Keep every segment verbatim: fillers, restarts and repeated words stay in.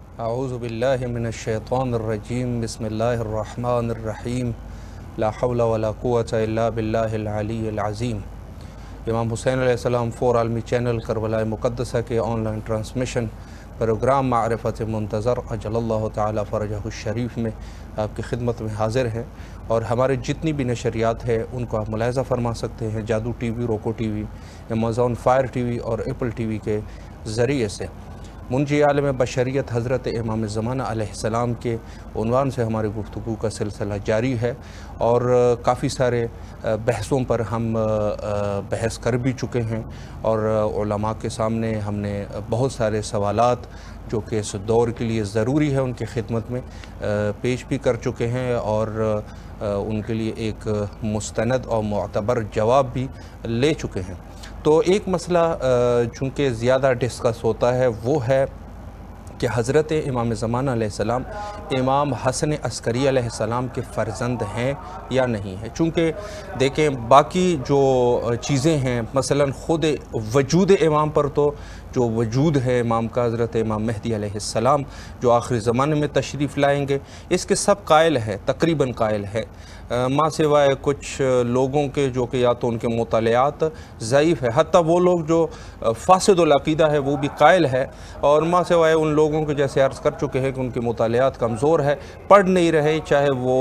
اعوذ باللہ من الشیطان الرجیم بسم اللہ الرحمن الرحیم لا حول ولا قوة الا باللہ العلی العظیم۔ امام حسین علیہ السلام فور عالمی چینل کربلا مقدسہ کے آن لائن ٹرانسمیشن پروگرام معرفت منتظر اجل اللہ تعالی فرجہ الشریف میں آپ کی خدمت میں حاضر ہیں، اور ہمارے جتنی بھی نشریات ہیں ان کو آپ ملاحظہ فرما سکتے ہیں جادو TV, Roku TV, Amazon Fire TV اور ایپل ٹی وی کے ذریعے سے۔ منجی عالم بشریت حضرت امام زمانہ علیہ السلام کے عنوان سے ہماری گفتگو کا سلسلہ جاری ہے، اور کافی سارے بحثوں پر ہم بحث کر بھی چکے ہیں، اور علماء کے سامنے ہم نے بہت سارے سوالات جو کہ اس دور کے لیے ضروری ہے ان کی خدمت میں پیش بھی کر چکے ہیں، اور ان کے لیے ایک مستند اور معتبر جواب بھی لے چکے ہیں۔ تو ایک مسئلہ چونکہ زیادہ ڈسکس ہوتا ہے وہ ہے کہ حضرت امام زمانہ علیہ السلام امام حسن عسکری علیہ السلام کے فرزند ہیں یا نہیں ہیں۔ چونکہ دیکھیں باقی جو چیزیں ہیں، مثلا خود وجود امام پر تو جو وجود ہے امام کا، حضرت امام مہدی علیہ السلام جو آخری زمانے میں تشریف لائیں گے، اس کے سب قائل ہے، تقریباً قائل ہے، ماں سوائے کچھ لوگوں کے جو کہ یا تو ان کے مطالعات ضعیف ہے، حتیٰ وہ لوگ جو فاسد العقیدہ ہے وہ بھی قائل ہے، اور ماں سوائے ان لوگوں کے جیسے عرض کر چکے ہیں کہ ان کے مطالعات کمزور ہے، پڑھ نہیں رہے، چاہے وہ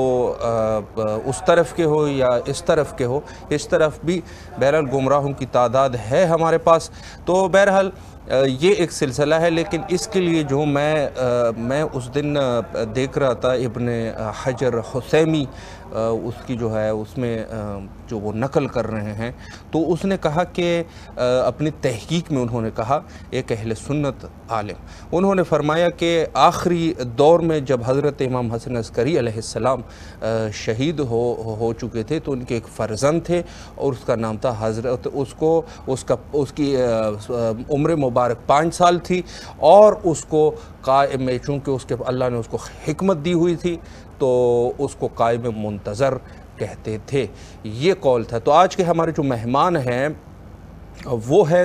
اس طرف کے ہو یا اس طرف کے ہو، اس طرف بھی بہرحال گمراہوں کی تعداد ہے ہمارے پاس۔ تو بہرحال یہ ایک سلسلہ ہے، لیکن اس کے لیے جو میں میں اس دن دیکھ رہا تھا ابن حجر حسیمی اس کی جو ہے اس میں جو وہ نقل کر رہے ہیں، تو اس نے کہا کہ اپنی تحقیق میں انہوں نے کہا، ایک اہل سنت عالم، انہوں نے فرمایا کہ آخری دور میں جب حضرت امام حسن عسکری علیہ السلام شہید ہو ہو چکے تھے تو ان کے ایک فرزند تھے، اور اس کا نام تھا حضرت، اس کو اس کا اس کی عمر مبارک پانچ سال تھی، اور اس کو قائم میں چونکہ اس کے اللہ نے اس کو حکمت دی ہوئی تھی تو اس کو قائم منتظر کہتے تھے، یہ قول تھا۔ تو آج کے ہمارے جو مہمان ہیں وہ ہے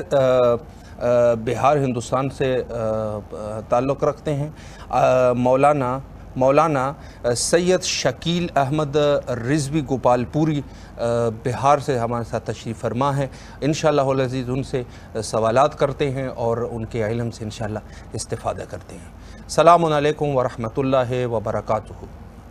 بہار ہندوستان سے تعلق رکھتے ہیں، مولانا مولانا سید شکیل احمد رضوی گوپال پوری بہار سے ہمارے ساتھ تشریف فرما ہیں۔ انشاءاللہ العزیز ان سے سوالات کرتے ہیں اور ان کے علم سے انشاءاللہ استفادہ کرتے ہیں۔ السلام علیکم ورحمۃ اللہ وبرکاتہ۔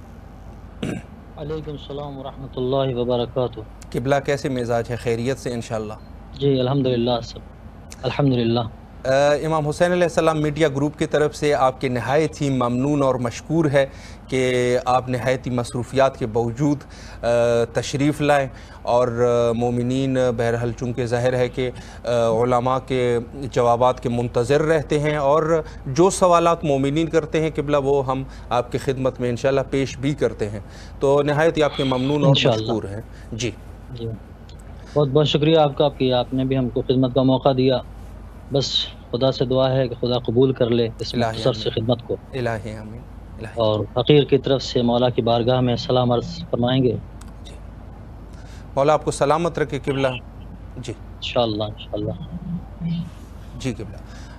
علیکم السلام ورحمۃ اللہ وبرکاتہ۔ قبلہ کیسے مزاج ہے؟ خیریت سے انشاءاللہ؟ جی الحمدللہ، سب الحمدللہ۔ امام حسین علیہ السلام میڈیا گروپ کی طرف سے آپ کے نہایت ہی ممنون اور مشکور ہے کہ آپ نہایت ہی مصروفیات کے باوجود تشریف لائیں، اور مومنین بہرحال چونکہ ظاہر ہے کہ علماء کے جوابات کے منتظر رہتے ہیں، اور جو سوالات مومنین کرتے ہیں قبلہ وہ ہم آپ کی خدمت میں انشاءاللہ پیش بھی کرتے ہیں، تو نہایت ہی آپ کے ممنون اور مشکور ہیں۔ جی جی بہت بہت شکریہ آپ کا کہ آپ نے بھی ہم کو خدمت کا موقع دیا۔ بس خدا سے دعا ہے کہ خدا قبول کر لے اس مختصر سے خدمت کو، الہی آمین۔ اور فقیر کی طرف سے مولا کی بارگاہ میں سلام عرض فرمائیں گے۔ جی مولا آپ کو سلامت رکھے قبلہ۔ جی انشاءاللہ انشاءاللہ۔ جی قبلہ،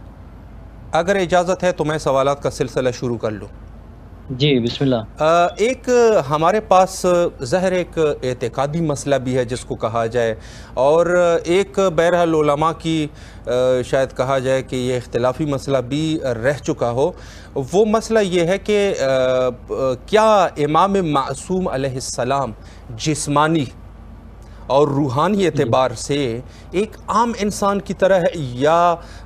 اگر اجازت ہے تو میں سوالات کا سلسلہ شروع کر لوں؟ جی بسم اللہ۔ ایک ہمارے پاس ظاہر ایک اعتقادی مسئلہ بھی ہے جس کو کہا جائے، اور ایک بہرحال علماء کی شاید کہا جائے کہ یہ اختلافی مسئلہ بھی رہ چکا ہو۔ وہ مسئلہ یہ ہے کہ کیا امام معصوم علیہ السلام جسمانی اور روحانی اعتبار سے ایک عام انسان کی طرح ہے، یا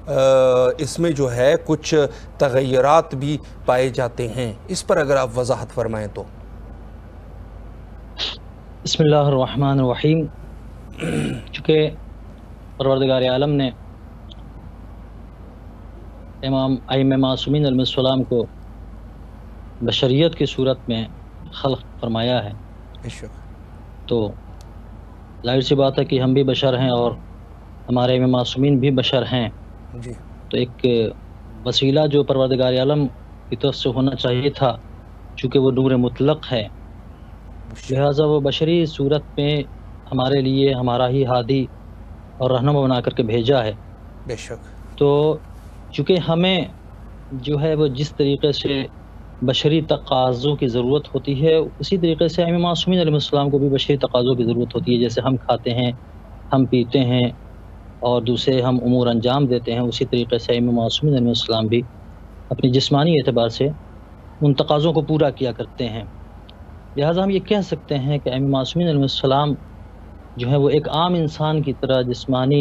اس میں جو ہے کچھ تغیرات بھی پائے جاتے ہیں؟ اس پر اگر آپ وضاحت فرمائیں تو۔ بسم اللہ الرحمن الرحیم۔ چونکہ پروردگار عالم نے امام ائمہ معصومین علیہ السلام کو بشریت کی صورت میں خلق فرمایا ہے، تو ظاہر سی بات ہے کہ ہم بھی بشر ہیں اور ہمارے امام معصومین بھی بشر ہیں، جی تو ایک وسیلہ جو پروردگار عالم کی طرف سے ہونا چاہیے تھا، چونکہ وہ نور مطلق ہے، لہٰذا وہ بشری صورت میں ہمارے لیے ہمارا ہی ہادی اور رہنما بنا کر کے بھیجا ہے۔ بے شک۔ تو چونکہ ہمیں جو ہے وہ جس طریقے سے بشری تقاضوں کی ضرورت ہوتی ہے اسی طریقے سے ائمہ معصومین علیہ السلام کو بھی بشری تقاضوں کی ضرورت ہوتی ہے. جیسے ہم کھاتے ہیں، ہم پیتے ہیں اور دوسرے ہم امور انجام دیتے ہیں، اسی طریقے سے ائمہ معصومین علیہ السلام بھی اپنی جسمانی اعتبار سے ان تقاضوں کو پورا کیا کرتے ہیں. لہٰذا ہم یہ کہہ سکتے ہیں کہ ائمہ معصومین علیہ السلام جو ہے وہ ایک عام انسان کی طرح جسمانی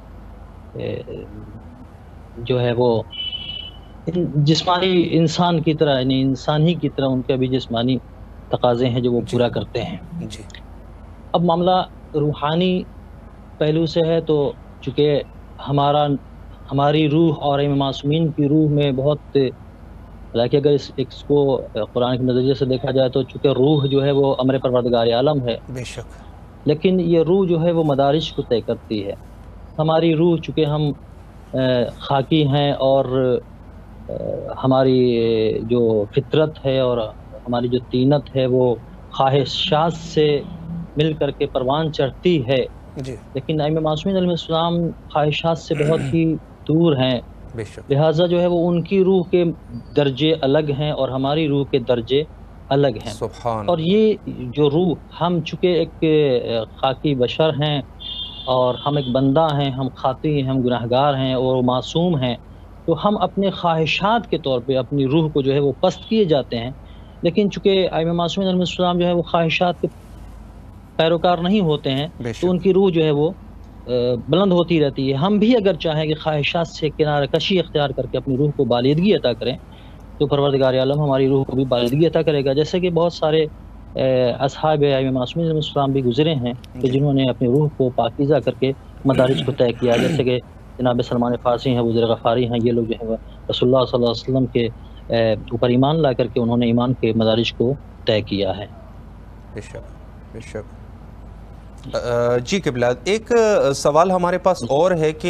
جو ہے وہ جسمانی انسان کی طرح، یعنی انسان ہی کی طرح ان کے بھی جسمانی تقاضے ہیں جو وہ پورا کرتے ہیں. جی. اب معاملہ روحانی پہلو سے ہے تو چونکہ ہمارا ہماری روح اور ائمہ معصومین کی روح میں بہت، حالانکہ اگر اس اس کو قرآن کے نظریے سے دیکھا جائے تو چونکہ روح جو ہے وہ امر پروردگار عالم ہے، بے شک، لیکن یہ روح جو ہے وہ مدارج کو طے کرتی ہے. ہماری روح چونکہ ہم خاکی ہیں اور ہماری جو فطرت ہے اور ہماری جو طینت ہے وہ خواہشات سے مل کر کے پروان چڑھتی ہے. جی. لیکن ائمہ معصومین علیہ السلام خواہشات سے بہت ہی دور ہیں، بے شک. لہٰذا جو ہے وہ ان کی روح کے درجے الگ ہیں اور ہماری روح کے درجے الگ ہیں. سبحان. اور یہ جو روح، ہم چونکہ ایک خاکی بشر ہیں اور ہم ایک بندہ ہیں، ہم خاطی ہیں، ہم گناہگار ہیں اور معصوم ہیں، تو ہم اپنے خواہشات کے طور پہ اپنی روح کو جو ہے وہ پست کیے جاتے ہیں. لیکن چونکہ ائمہ معصومین علیہ السلام جو ہے وہ خواہشات کے پیروکار نہیں ہوتے ہیں تو ان کی روح جو ہے وہ بلند ہوتی رہتی ہے. ہم بھی اگر چاہیں کہ خواہشات سے کنارہ کشی اختیار کر کے اپنی روح کو بالادگی عطا کریں تو پروردگار عالم ہماری روح کو بھی بالادگی عطا کرے گا. جیسے کہ بہت سارے اصحاب ائمہ معصومین علیہ السلام بھی گزرے ہیں کہ جنہوں نے اپنی روح کو پاکیزہ کر کے مدارج کو طے کیا. جیسے کہ جناب سلمان فارسی ہیں، ابو ذر غفاری ہیں، یہ لوگ جو ہے رسول اللہ صلی اللہ علیہ وسلم کے اوپر ایمان لا کر کے انہوں نے ایمان کے مدارج کو طے کیا ہے. بے شک، بے شک. جی قبلہ، ایک سوال ہمارے پاس اور ہے کہ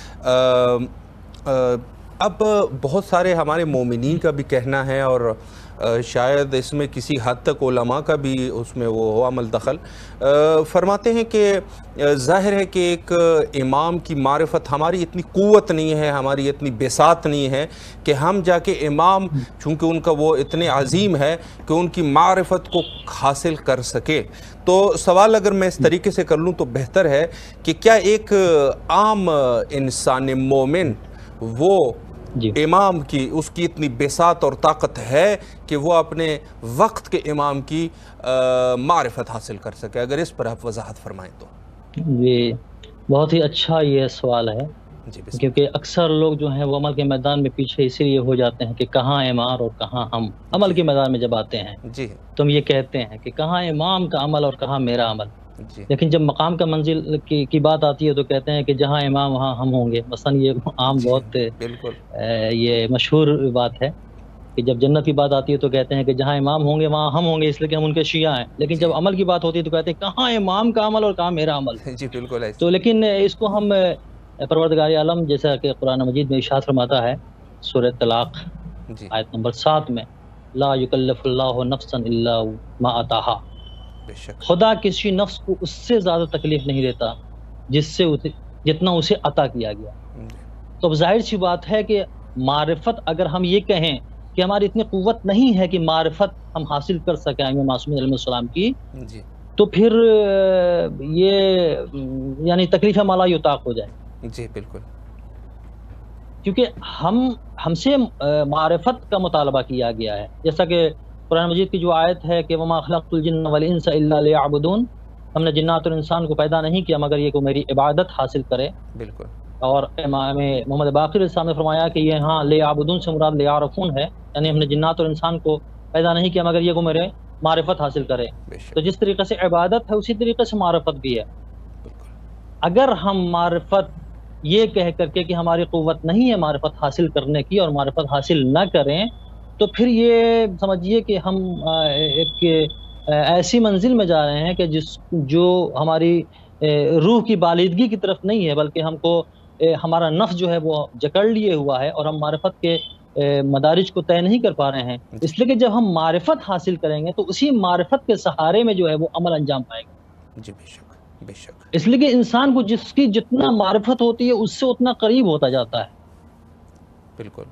اب بہت سارے ہمارے مومنین کا بھی کہنا ہے اور شاید اس میں کسی حد تک علماء کا بھی اس میں وہ ہو عمل دخل، فرماتے ہیں کہ ظاہر ہے کہ ایک امام کی معرفت ہماری اتنی قوت نہیں ہے، ہماری اتنی بساط نہیں ہے کہ ہم جا کے امام، چونکہ ان کا وہ اتنے عظیم ہے کہ ان کی معرفت کو حاصل کر سکے. تو سوال اگر میں اس طریقے سے کر لوں تو بہتر ہے کہ کیا ایک عام انسان مومن وہ جی. امام کی اس کی اتنی بساط اور طاقت ہے کہ وہ اپنے وقت کے امام کی معرفت حاصل کر سکے؟ اگر اس پر آپ وضاحت فرمائیں تو. جی بہت ہی اچھا یہ سوال ہے. جی کیونکہ اکثر لوگ جو ہیں وہ عمل کے میدان میں پیچھے اسی لیے ہو جاتے ہیں کہ کہاں امام اور کہاں ہم. عمل کے میدان میں جب آتے ہیں جی تم یہ کہتے ہیں کہ کہاں امام کا عمل اور کہاں میرا عمل. جی. لیکن جب مقام کا منزل کی کی بات آتی ہے تو کہتے ہیں کہ جہاں امام وہاں ہم ہوں گے. مثلا یہ عام بہت بالکل یہ مشہور بات ہے کہ جب جنت کی بات آتی ہے تو کہتے ہیں کہ جہاں امام ہوں گے وہاں ہم ہوں گے، اس لیے کہ ہم ان کے شیعہ ہیں. لیکن جب عمل کی بات ہوتی ہے تو کہتے ہیں کہاں امام کا عمل اور کہاں میرا عمل. جی بالکل. تو لیکن اس کو ہم پروردگار عالم جیسا کہ قرآن مجید میں ارشاد فرماتا ہے سورہ طلاق جی آیت نمبر سات میں، لا یکلف اللہ نفسا الا ما آتاہا. بے شک. خدا کسی نفس کو اس سے زیادہ تکلیف نہیں دیتا جس سے جتنا اسے عطا کیا گیا. تو اب ظاہر سی بات ہے کہ معرفت، اگر ہم یہ کہیں کہ ہماری اتنی قوت نہیں ہے کہ معرفت ہم حاصل کر سکیں ائمہ معصومین علیہ السلام کی، جی تو پھر یہ یعنی تکلیف مالا یطاق ہو جائے. جی بالکل. کیونکہ ہم ہم سے معرفت کا مطالبہ کیا گیا ہے. جیسا کہ قرآن مجید کی جو آیت ہے کہ وما خلقت الجن والانس الا لیعبدون، ہم نے جنات اور انسان کو پیدا نہیں کیا مگر یہ کہ میری عبادت حاصل کرے. بالکل. اور امام محمد باقر علیہ السلام نے فرمایا کہ یہ ہاں لیعبدون سے مراد لیعرفون ہے، یعنی ہم نے جنات اور انسان کو پیدا نہیں کیا مگر یہ کہ میرے معرفت حاصل کرے. تو جس طریقے سے عبادت ہے اسی طریقے سے معرفت بھی ہے. اگر ہم معرفت یہ کہہ کر کے کہ ہماری قوت نہیں ہے معرفت حاصل کرنے کی اور معرفت حاصل نہ کریں تو پھر یہ سمجھیے کہ ہم ایک ایسی منزل میں جا رہے ہیں کہ جس جو ہماری روح کی بالادگی کی طرف نہیں ہے، بلکہ ہم کو ہمارا نفس جو ہے وہ جکڑ لیے ہوا ہے اور ہم معرفت کے مدارج کو طے نہیں کر پا رہے ہیں. اس لیے کہ جب ہم معرفت حاصل کریں گے تو اسی معرفت کے سہارے میں جو ہے وہ عمل انجام پائے گا. جی بے شک بے شک. اس لیے کہ انسان کو جس کی جتنا معرفت ہوتی ہے اس سے اتنا قریب ہوتا جاتا ہے. بالکل.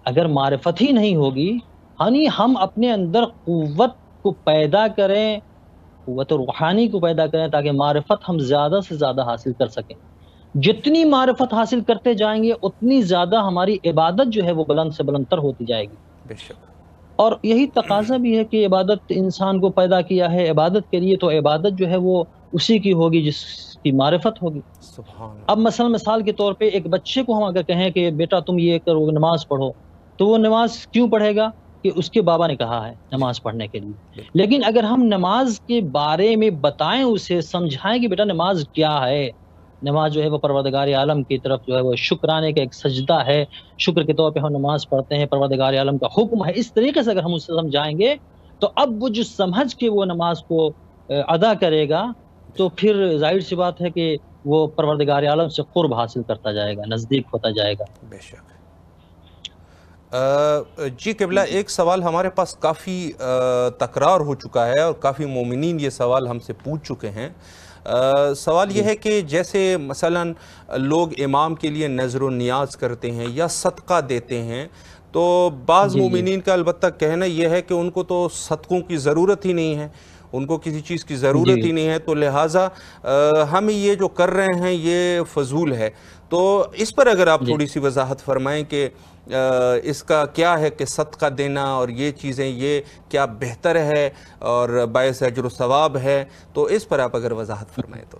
اگر معرفت ہی نہیں ہوگی، یعنی ہم اپنے اندر قوت کو پیدا کریں، قوت روحانی کو پیدا کریں تاکہ معرفت ہم زیادہ سے زیادہ حاصل کر سکیں. جتنی معرفت حاصل کرتے جائیں گے اتنی زیادہ ہماری عبادت جو ہے وہ بلند سے بلند تر ہوتی جائے گی. بے شک. اور یہی تقاضا بھی ہے کہ عبادت انسان کو پیدا کیا ہے عبادت کے لیے، تو عبادت جو ہے وہ اسی کی ہوگی جس کی معرفت ہوگی. سبحان. اب مثلا مثال کے طور پہ ایک بچے کو ہم اگر کہیں کہ بیٹا تم یہ کرو نماز پڑھو، تو وہ نماز کیوں پڑھے گا؟ کہ اس کے بابا نے کہا ہے نماز پڑھنے کے لیے. لیکن اگر ہم نماز کے بارے میں بتائیں، اسے سمجھائیں کہ بیٹا نماز کیا ہے، نماز جو ہے وہ پروردگار عالم کی طرف جو ہے وہ شکرانے کا ایک سجدہ ہے، شکر کے طور پہ ہم نماز پڑھتے ہیں، پروردگار عالم کا حکم ہے، اس طریقے سے اگر ہم اسے سمجھائیں گے تو اب وہ جو سمجھ کے وہ نماز کو ادا کرے گا تو پھر ظاہر سی بات ہے کہ وہ پروردگار عالم سے قرب حاصل کرتا جائے گا، نزدیک ہوتا جائے گا. بے شک. جی قبلہ، ایک سوال ہمارے پاس کافی تکرار ہو چکا ہے اور کافی مومنین یہ سوال ہم سے پوچھ چکے ہیں. سوال یہ ہے کہ جیسے مثلا لوگ امام کے لیے نظر و نیاز کرتے ہیں یا صدقہ دیتے ہیں، تو بعض مومنین کا البتہ کہنا یہ ہے کہ ان کو تو صدقوں کی ضرورت ہی نہیں ہے، ان کو کسی چیز کی ضرورت ہی نہیں ہے، تو لہٰذا ہم یہ جو کر رہے ہیں یہ فضول ہے. تو اس پر اگر آپ تھوڑی سی وضاحت فرمائیں کہ اس کا کیا ہے کہ صدقہ دینا اور یہ چیزیں یہ کیا بہتر ہے اور باعث اجر و ثواب ہے، تو اس پر آپ اگر وضاحت فرمائیں تو.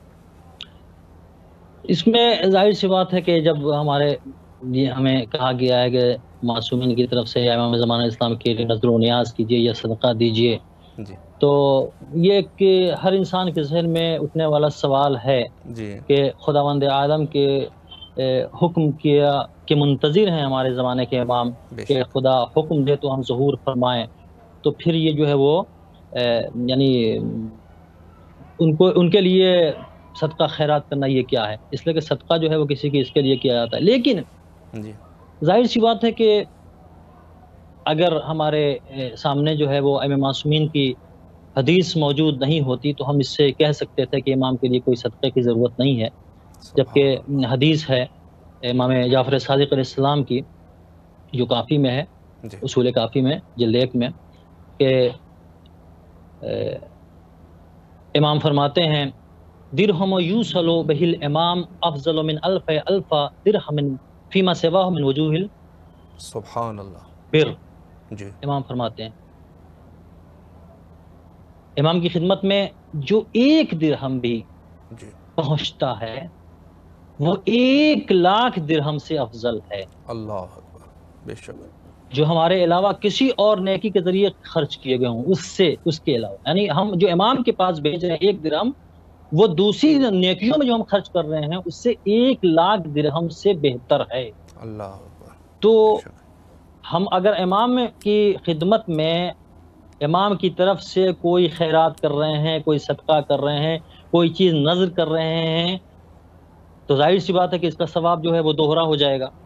اس میں ظاہر سی بات ہے کہ جب ہمارے یہ ہمیں کہا گیا ہے کہ معصومین کی طرف سے یا امام زمانہ اسلام کے لیے نظر و نیاز کیجئے یا صدقہ دیجئے، جی، تو یہ کہ ہر انسان کے ذہن میں اٹھنے والا سوال ہے جی کہ خداوند عالم کے حکم کیا کہ منتظر ہیں ہمارے زمانے کے امام کہ خدا حکم دے تو ہم ظہور فرمائیں، تو پھر یہ جو ہے وہ یعنی ان کو ان کے لیے صدقہ خیرات کرنا یہ کیا ہے؟ اس لیے کہ صدقہ جو ہے وہ کسی کی اس کے لیے کیا جاتا ہے. لیکن جی ظاہر سی بات ہے کہ اگر ہمارے سامنے جو ہے وہ ائمہ معصومین کی حدیث موجود نہیں ہوتی تو ہم اس سے کہہ سکتے تھے کہ امام کے لیے کوئی صدقے کی ضرورت نہیں ہے، جبکہ حدیث ہے امام جعفر صادق علیہ السلام کی جو کافی میں ہے، اصول کافی میں جلد ایک میں، کہ امام فرماتے ہیں درہم یوصل بہ الامام افضل من الف الف درہم فیما سواہ من وجوہ سبحان اللہ بر. جی امام فرماتے ہیں امام کی خدمت میں جو ایک درہم بھی جی پہنچتا ہے وہ ایک لاکھ درہم سے افضل ہے. اللہ اکبر. بے شک. جو ہمارے علاوہ کسی اور نیکی کے ذریعے خرچ کیے گئے ہوں اس سے اس کے علاوہ، یعنی ہم جو امام کے پاس بھیج رہے ہیں ایک درہم، وہ دوسری نیکیوں میں جو ہم خرچ کر رہے ہیں اس سے ایک لاکھ درہم سے بہتر ہے. اللہ اکبر. تو ہم اگر امام کی خدمت میں امام کی طرف سے کوئی خیرات کر رہے ہیں، کوئی صدقہ کر رہے ہیں، کوئی چیز نذر کر رہے ہیں، تو ظاہر سی بات ہے کہ اس کا ثواب جو ہے وہ دوہرا ہو جائے گا.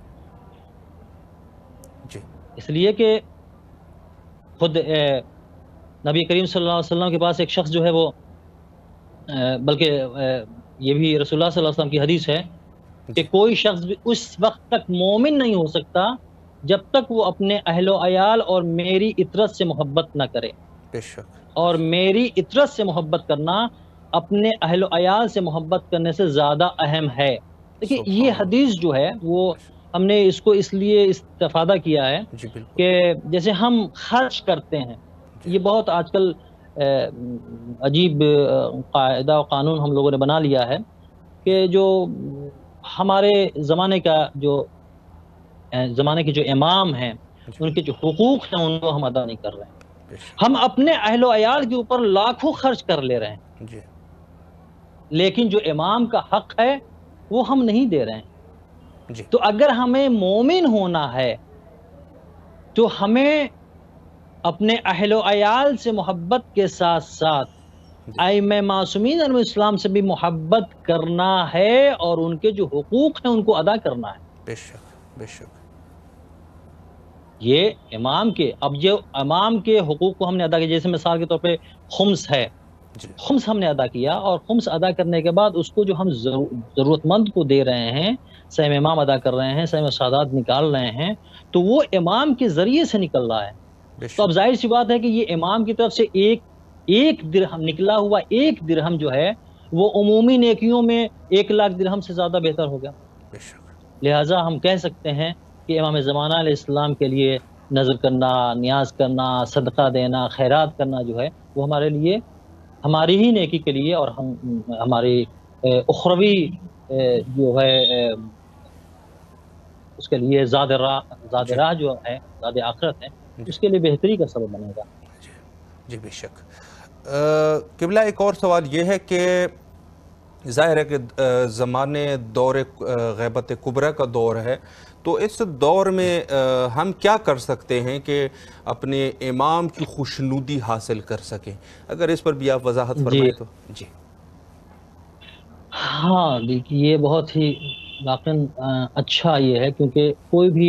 جی اس لیے کہ خود نبی کریم صلی اللہ علیہ وسلم کے پاس ایک شخص جو ہے وہ بلکہ یہ بھی رسول اللہ صلی اللہ علیہ وسلم کی حدیث ہے کہ کوئی شخص بھی اس وقت تک مومن نہیں ہو سکتا جب تک وہ اپنے اہل و عیال اور میری اطرت سے محبت نہ کرے. بے شک. اور میری اطرت سے محبت کرنا اپنے اہل و عیال سے محبت کرنے سے زیادہ اہم ہے. دیکھیں یہ حدیث جو ہے وہ ہم نے اس کو اس لیے استفادہ کیا ہے کہ جیسے ہم خرچ کرتے ہیں، یہ بہت آج کل عجیب قاعدہ و قانون ہم لوگوں نے بنا لیا ہے کہ جو ہمارے زمانے کا جو زمانے کے جو امام ہیں ان کے جو حقوق ہیں ان کو ہم ادا نہیں کر رہے ہیں. ہم اپنے اہل و عیال کے اوپر لاکھوں خرچ کر لے رہے ہیں، لیکن جو امام کا حق ہے وہ ہم نہیں دے رہے ہیں. تو اگر ہمیں مومن ہونا ہے تو ہمیں اپنے اہل و عیال سے محبت کے ساتھ ساتھ ائمہ معصومین علیہ السلام سے بھی محبت کرنا ہے اور ان کے جو حقوق ہیں ان کو ادا کرنا ہے. بے شک بے شک. یہ امام کے اب جو امام کے حقوق کو ہم نے ادا کیا، جیسے مثال کے طور پہ خمس ہے، خمس ہم نے ادا کیا، اور خمس ادا کرنے کے بعد اس کو جو ہم ضرورت مند کو دے رہے ہیں، سہم امام ادا کر رہے ہیں، سہم سادات نکال رہے ہیں، تو وہ امام کے ذریعے سے نکل رہا ہے۔ تو اب ظاہر سی بات ہے کہ یہ امام کی طرف سے ایک ایک درہم نکلا ہوا، ایک درہم جو ہے وہ عمومی نیکیوں میں ایک لاکھ درہم سے زیادہ بہتر ہو گیا۔ لہٰذا ہم کہہ سکتے ہیں کہ امام زمانہ علیہ السلام کے لیے نظر کرنا، نیاز کرنا، صدقہ دینا، خیرات کرنا جو ہے وہ ہمارے لیے، ہماری ہی نیکی کے لیے، اور ہم ہماری اخروی جو ہے اس کے لیے زاد راہ زاد راہ جو ہے، زاد آخرت ہے، اس کے لیے بہتری کا سبب بنے گا۔ جی بے شک۔ قبلہ ایک اور سوال یہ ہے کہ ظاہر ہے کہ زمانے دور غیبت کبریٰ کا دور ہے، تو اس دور میں ہم کیا کر سکتے ہیں کہ اپنے امام کی خوشنودی حاصل کر سکیں؟ اگر اس پر بھی آپ وضاحت فرمائیں تو۔ جی ہاں دیکھیے، یہ بہت ہی واقعاً اچھا یہ ہے، کیونکہ کوئی بھی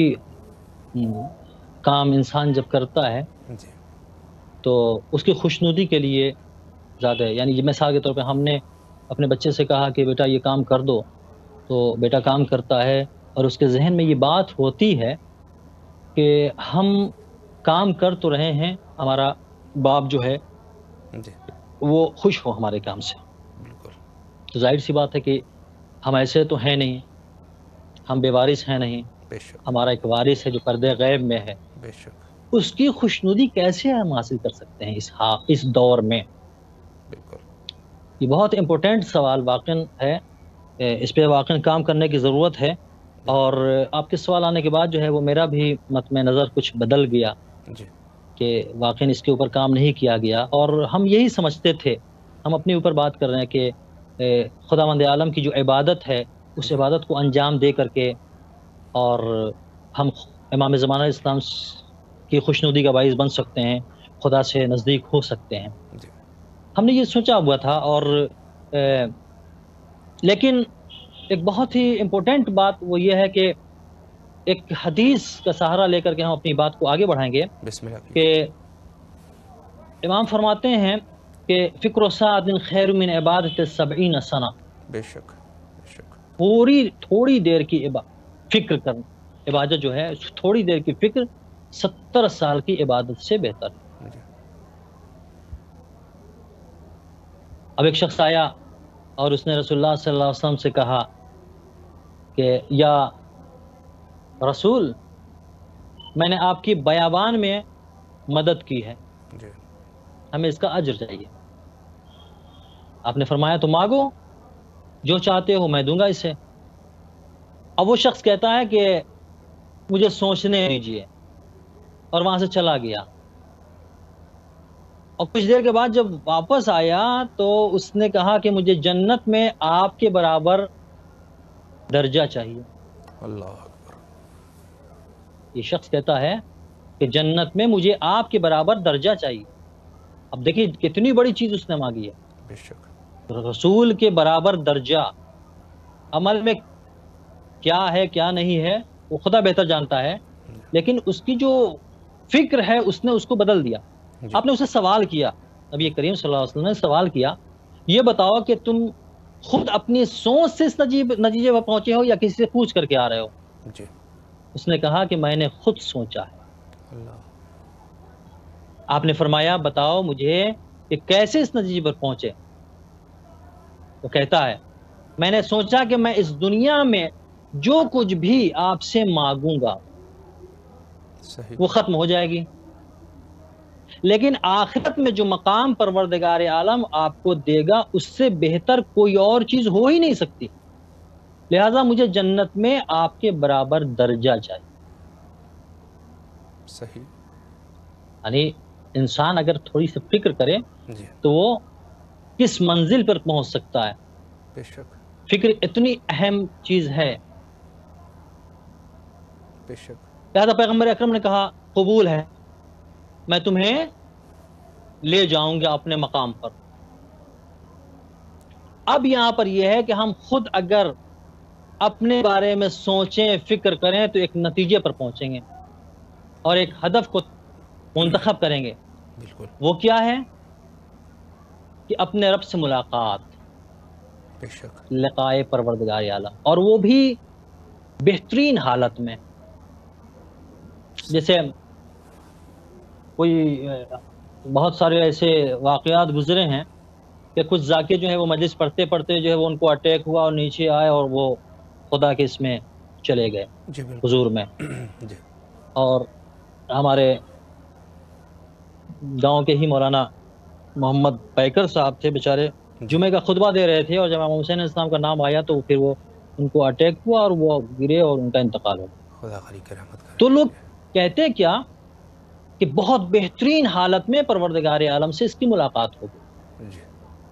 کام انسان جب کرتا ہے تو اس کی خوشنودی کے لیے زیادہ ہے۔ یعنی مثال کے طور پہ ہم نے اپنے بچے سے کہا کہ بیٹا یہ کام کر دو، تو بیٹا کام کرتا ہے، اور اس کے ذہن میں یہ بات ہوتی ہے کہ ہم کام کر تو رہے ہیں، ہمارا باپ جو ہے وہ خوش ہو ہمارے کام سے۔ تو ظاہر سی بات ہے کہ ہم ایسے تو ہیں نہیں، ہم بے وارث ہیں نہیں، ہمارا ایک وارث ہے جو پردے غیب میں ہے۔ اس کی خوشنودی کیسے ہم حاصل کر سکتے ہیں اس اس دور میں؟ یہ بہت امپورٹنٹ سوال واقعاً ہے، اس پہ واقعاً کام کرنے کی ضرورت ہے۔ اور آپ کے سوال آنے کے بعد جو ہے وہ میرا بھی مطمع نظر کچھ بدل گیا کہ واقعاً اس کے اوپر کام نہیں کیا گیا، اور ہم یہی سمجھتے تھے، ہم اپنے اوپر بات کر رہے ہیں کہ خداوند عالم کی جو عبادت ہے اس عبادت کو انجام دے کر کے اور ہم امام زمانہ اسلام کی خوشنودی کا باعث بن سکتے ہیں، خدا سے نزدیک ہو سکتے ہیں۔ ہم نے یہ سوچا ہوا تھا، اور لیکن ایک بہت ہی امپورٹنٹ بات وہ یہ ہے کہ ایک حدیث کا سہارا لے کر کے ہم اپنی بات کو آگے بڑھائیں گے کہ امام فرماتے ہیں کہ فکر و ساعت خیر من عبادت سبعین سنہ۔ بے شک بے شک پوری تھوڑی دیر کی فکر کرنا، عبادت جو ہے تھوڑی دیر کی فکر ستر سال کی عبادت سے بہتر ہے۔ اب ایک شخص آیا اور اس نے رسول اللہ صلی اللہ علیہ وسلم سے کہا کہ یا رسول، میں نے آپ کی بیابان میں مدد کی ہے، ہمیں اس کا اجر چاہیے۔ آپ نے فرمایا تو مانگو، جو چاہتے ہو میں دوں گا اسے۔ اب وہ شخص کہتا ہے کہ مجھے سوچنے دیجیے، اور وہاں سے چلا گیا۔ اور کچھ دیر کے بعد جب واپس آیا تو اس نے کہا کہ مجھے جنت میں آپ کے برابر درجہ چاہیے۔ اللہ اکبر۔ یہ شخص کہتا ہے کہ جنت میں مجھے آپ کے برابر درجہ چاہیے۔ اب دیکھیے کتنی بڑی چیز اس نے مانگی ہے۔ بے شک رسول کے برابر درجہ، عمل میں کیا ہے کیا نہیں ہے وہ خدا بہتر جانتا ہے، لیکن اس کی جو فکر ہے اس نے اس کو بدل دیا۔ آپ نے اسے سوال کیا، نبی کریم صلی اللہ علیہ وسلم نے سوال کیا، یہ بتاؤ کہ تم خود اپنی سوچ سے اس نتیجے پر پہنچے ہو یا کسی سے پوچھ کر کے آ رہے ہو؟ جی اس نے کہا کہ میں نے خود سوچا ہے۔ اللہ۔ آپ نے فرمایا بتاؤ مجھے کہ کیسے اس نتیجے پر پہنچے؟ وہ کہتا ہے میں نے سوچا کہ میں اس دنیا میں جو کچھ بھی آپ سے مانگوں گا صحیح وہ ختم ہو جائے گی، لیکن آخرت میں جو مقام پروردگار عالم آپ کو دے گا اس سے بہتر کوئی اور چیز ہو ہی نہیں سکتی، لہذا مجھے جنت میں آپ کے برابر درجہ چاہیے۔ صحیح۔ یعنی انسان اگر تھوڑی سی فکر کرے جی تو وہ کس منزل پر پہنچ سکتا ہے۔ بے شک فکر اتنی اہم چیز ہے۔ بے شک۔ لہذا پیغمبر اکرم نے کہا قبول ہے، میں تمہیں لے جاؤں گا اپنے مقام پر۔ اب یہاں پر یہ ہے کہ ہم خود اگر اپنے بارے میں سوچیں فکر کریں تو ایک نتیجے پر پہنچیں گے اور ایک ہدف کو منتخب کریں گے۔ بالکل۔ وہ کیا ہے کہ اپنے رب سے ملاقات، بے شک، لقائے پروردگار عالم، اور وہ بھی بہترین حالت میں. جیسے کوئی بہت سارے ایسے واقعات گزرے ہیں کہ کچھ ذاکر جو ہے وہ مجلس پڑھتے پڑھتے جو ہے وہ ان کو اٹیک ہوا اور نیچے آئے اور وہ خدا کے اس میں چلے گئے جی بالکل حضور میں. جی اور ہمارے گاؤں کے ہی مولانا محمد پیکر صاحب تھے بیچارے، جمعے کا خطبہ دے رہے تھے اور جب امام حسین علیہ السلام کا نام آیا تو پھر وہ ان کو اٹیک ہوا اور وہ گرے اور ان کا انتقال ہو گیا. خدا خری کی رحمت کرے. تو لوگ کہتے کیا کہ بہت بہترین حالت میں پروردگار عالم سے اس کی ملاقات ہوگی. جی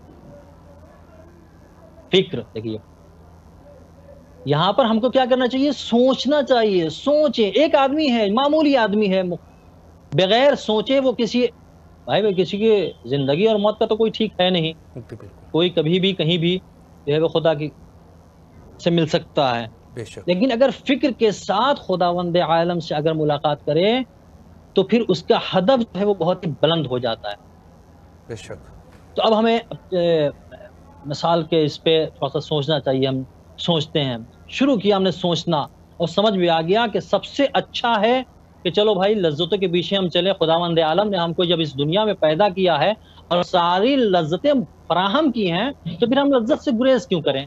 فکر دیکھیے یہاں پر ہم کو کیا کرنا چاہیے؟ سوچنا چاہیے. سوچے، ایک آدمی ہے معمولی آدمی ہے، بغیر سوچے وہ کسی بھائی بھائی کسی کی زندگی اور موت کا تو کوئی ٹھیک ہے نہیں. کوئی کبھی بھی کہیں بھی جو ہے وہ خدا کی سے مل سکتا ہے. بے شک لیکن اگر فکر کے ساتھ خداوند عالم سے اگر ملاقات کرے تو پھر اس کا ہدف جو ہے وہ بہت ہی بلند ہو جاتا ہے. بے شک. تو اب ہمیں مثال کے اس پہ تھوڑا سا سوچنا چاہیے. ہم سوچتے ہیں، شروع کیا ہم نے سوچنا اور سمجھ بھی آ گیا کہ سب سے اچھا ہے کہ چلو بھائی لذتوں کے پیچھے ہم چلیں. خداوند عالم نے ہم کو جب اس دنیا میں پیدا کیا ہے اور ساری لذتیں فراہم کی ہیں تو پھر ہم لذت سے گریز کیوں کریں؟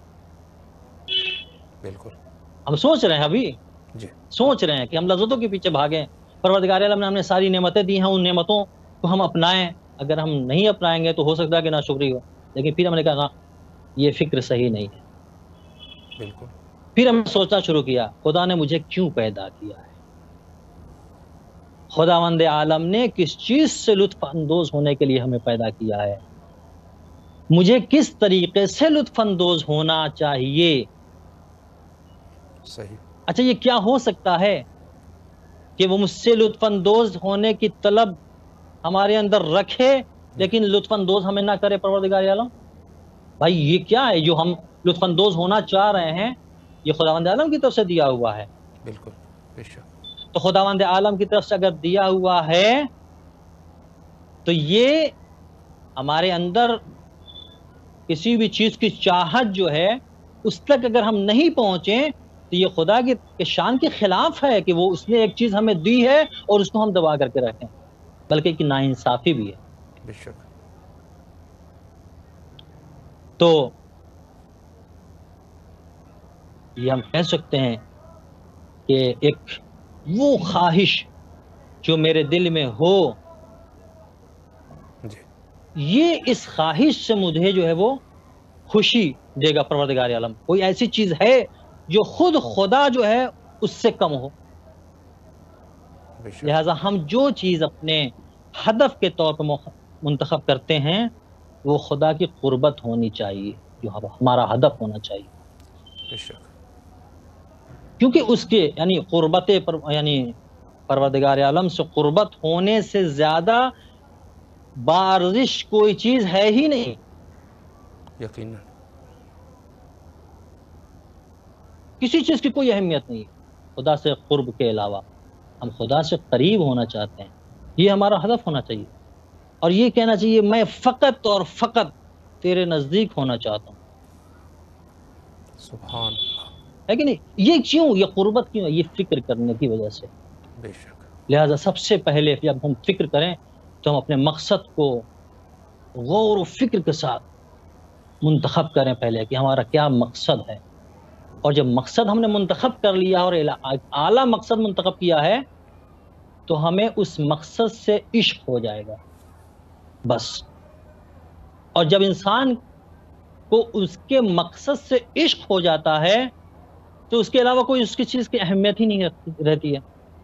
بالکل ہم سوچ رہے ہیں، ابھی جی سوچ رہے ہیں کہ ہم لذتوں کے پیچھے بھاگیں. پروردگار عالم نے ہم نے ساری نعمتیں دی ہیں، ان نعمتوں کو ہم اپنائیں. اگر ہم نہیں اپنائیں گے تو ہو سکتا ہے کہ ناشکری ہو. لیکن پھر ہم نے کہا یہ فکر صحیح نہیں ہے. بالکل. پھر ہم نے سوچنا شروع کیا خدا نے مجھے کیوں پیدا کیا ہے؟ خداوند عالم نے کس چیز سے لطف اندوز ہونے کے لیے ہمیں پیدا کیا ہے؟ مجھے کس طریقے سے لطف اندوز ہونا چاہیے؟ صحیح. اچھا یہ کیا ہو سکتا ہے کہ وہ مجھ سے لطف اندوز ہونے کی طلب ہمارے اندر رکھے لیکن لطف اندوز ہمیں نہ کرے پروردگار عالم؟ بھائی یہ کیا ہے جو ہم لطف اندوز ہونا چاہ رہے ہیں؟ یہ خداوند عالم کی طرف سے دیا ہوا ہے. بالکل بے شک. تو خداوند عالم کی طرف سے اگر دیا ہوا ہے تو یہ ہمارے اندر کسی بھی چیز کی چاہت جو ہے اس تک اگر ہم نہیں پہنچیں تو یہ خدا کی شان کے خلاف ہے کہ وہ اس نے ایک چیز ہمیں دی ہے اور اس کو ہم دبا کر کے رکھیں، بلکہ کہ ناانصافی بھی ہے. بے شک. تو یہ ہم کہہ سکتے ہیں کہ ایک وہ خواہش جو میرے دل میں ہو جی یہ اس خواہش سے مجھے جو ہے وہ خوشی دے گا پروردگار عالم. کوئی ایسی چیز ہے جو خود خدا جو ہے اس سے کم ہو؟ بے شک. لہٰذا ہم جو چیز اپنے ہدف کے طور پر منتخب کرتے ہیں وہ خدا کی قربت ہونی چاہیے، جو ہمارا ہدف ہونا چاہیے. بے شک. کیونکہ اس کے یعنی قربت پر یعنی پروردگار عالم سے قربت ہونے سے زیادہ بارزش کوئی چیز ہے ہی نہیں. یقیناً. کسی چیز کی کوئی اہمیت نہیں خدا سے قرب کے علاوہ. ہم خدا سے قریب ہونا چاہتے ہیں، یہ ہمارا ہدف ہونا چاہیے. اور یہ کہنا چاہیے میں فقط اور فقط تیرے نزدیک ہونا چاہتا ہوں. سبحان اللہ. ہے کہ نہیں؟ یہ کیوں؟ یہ قربت کیوں ہے؟ یہ فکر کرنے کی وجہ سے. بے شک. لہٰذا سب سے پہلے جب ہم فکر کریں تو ہم اپنے مقصد کو غور و فکر کے ساتھ منتخب کریں پہلے کہ ہمارا کیا مقصد ہے. اور جب مقصد ہم نے منتخب کر لیا اور اعلیٰ مقصد منتخب کیا ہے تو ہمیں اس مقصد سے عشق ہو جائے گا بس. اور جب انسان کو اس کے مقصد سے عشق ہو جاتا ہے تو اس کے علاوہ کوئی اس کی چیز کی اہمیت ہی نہیں رہتی ہے.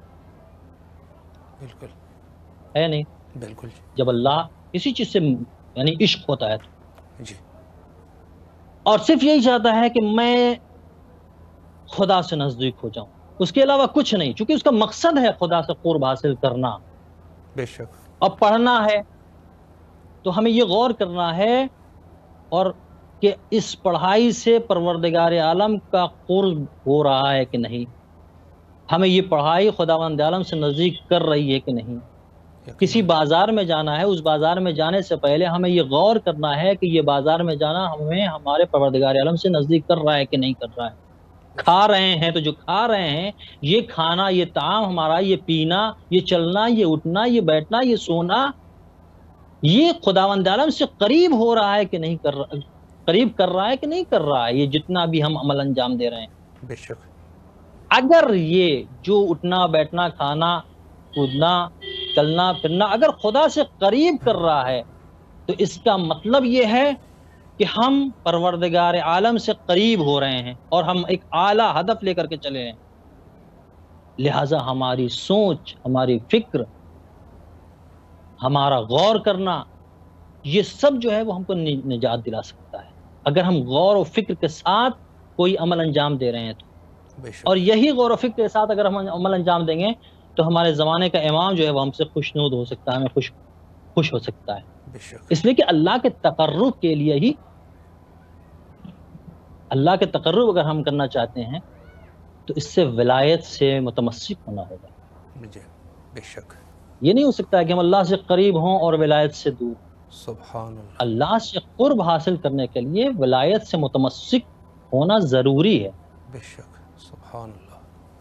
بالکل ہے نہیں؟ بالکل. جب اللہ کسی چیز سے یعنی عشق ہوتا ہے جی اور صرف یہی چاہتا ہے کہ میں خدا سے نزدیک ہو جاؤں، اس کے علاوہ کچھ نہیں، چونکہ اس کا مقصد ہے خدا سے قرب حاصل کرنا. بے شک. اب پڑھنا ہے تو ہمیں یہ غور کرنا ہے اور کہ اس پڑھائی سے پروردگار عالم کا قرب ہو رہا ہے کہ نہیں، ہمیں یہ پڑھائی خداوند عالم سے نزدیک کر رہی ہے کہ نہیں. کسی بازار میں جانا ہے، اس بازار میں جانے سے پہلے ہمیں یہ غور کرنا ہے کہ یہ بازار میں جانا ہمیں ہمارے پروردگار عالم سے نزدیک کر رہا ہے کہ نہیں کر رہا ہے۔ کھا رہے ہیں تو جو کھا رہے ہیں، یہ کھانا، یہ طعام ہمارا، یہ پینا، یہ چلنا، یہ اٹھنا، یہ بیٹھنا، یہ سونا، یہ خداوند عالم سے قریب ہو رہا ہے کہ نہیں کر رہا، قریب کر رہا ہے کہ نہیں کر رہا ہے، یہ جتنا بھی ہم عمل انجام دے رہے ہیں۔ بے شک اگر یہ جو اٹھنا بیٹھنا کھانا کودنا چلنا پھرنا اگر خدا سے قریب کر رہا ہے تو اس کا مطلب یہ ہے کہ ہم پروردگار عالم سے قریب ہو رہے ہیں اور ہم ایک اعلیٰ ہدف لے کر کے چلے ہیں۔ لہٰذا ہماری سوچ، ہماری فکر، ہمارا غور کرنا، یہ سب جو ہے وہ ہم کو نجات دلا سکتا ہے اگر ہم غور و فکر کے ساتھ کوئی عمل انجام دے رہے ہیں تو۔ اور یہی غور و فکر کے ساتھ اگر ہم عمل انجام دیں گے تو ہمارے زمانے کا امام جو ہے وہ ہم سے خوشنود ہو سکتا ہے، ہمیں خوش خوش ہو سکتا ہے، اس لیے کہ اللہ کے تقرب کے لیے ہی، اللہ کے تقرب اگر ہم کرنا چاہتے ہیں تو اس سے ولایت سے متمسک ہونا ہوگا۔ بے شک یہ نہیں ہو سکتا کہ ہم اللہ سے قریب ہوں اور ولایت سے دور۔ سبحان اللہ، اللہ سے قرب حاصل کرنے کے لیے ولایت سے متمسک ہونا ضروری ہے۔ بے شک سبحان اللہ،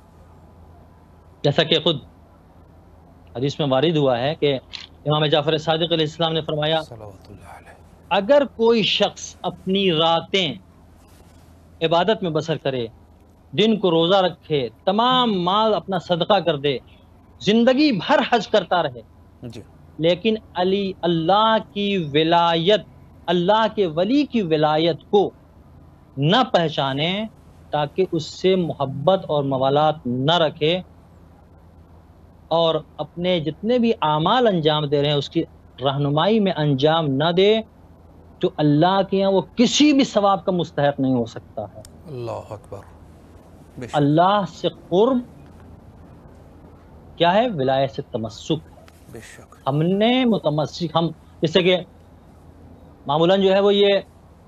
جیسا کہ خود حدیث میں وارد ہوا ہے کہ امام جعفر صادق علیہ السلام نے فرمایا، صلوات اللہ علیہ، اگر کوئی شخص اپنی راتیں عبادت میں بسر کرے، دن کو روزہ رکھے، تمام مال اپنا صدقہ کر دے، زندگی بھر حج کرتا رہے، جی لیکن علی اللہ کی ولایت، اللہ کے ولی کی ولایت کو نہ پہچانے، تاکہ اس سے محبت اور موالات نہ رکھے، اور اپنے جتنے بھی اعمال انجام دے رہے ہیں اس کی رہنمائی میں انجام نہ دے، تو اللہ کے یہاں وہ کسی بھی ثواب کا مستحق نہیں ہو سکتا ہے۔ اللہ اکبر، بے شک اللہ سے قرب کیا ہے؟ ولایت سے تمسک ہے۔ بے شک ہم نے متمسک، ہم جیسے کہ معمولاً جو ہے وہ یہ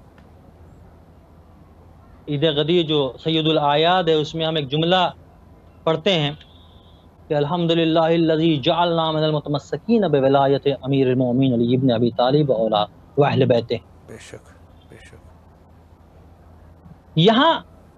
عید غدیر جو سید الاعیاد ہے اس میں ہم ایک جملہ پڑھتے ہیں کہ الحمدللہ الذی جعلنا من المتمسکین بولایت امیر المؤمنین علی ابن ابی طالب و اہل بیتہ۔ بے شک بے شک یہاں